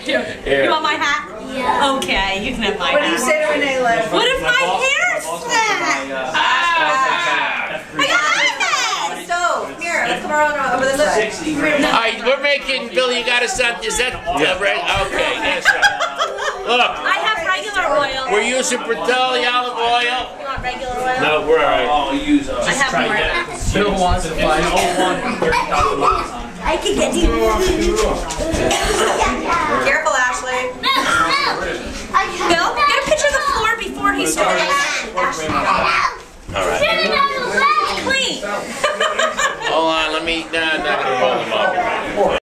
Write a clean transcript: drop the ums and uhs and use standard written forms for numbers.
you. Here. You want my hat? Yeah. Okay, you can have my What hat. do you say to Renee, Liv? What if my hair's flat? I got my hat! Stove. Here, let's come around over the lip. Alright, we're making, Billy, you got us on, is that right? Okay, yes, sir. Look, I have regular oil. we're using Bertelli olive oil. You want regular oil? No, we're alright. I have more. Bill wants to buy I can get you. Careful, Ashley. Bill, get a picture of the floor before he starts. Alright. Clean. Hold on, let me, nah, I'm not gonna roll them up.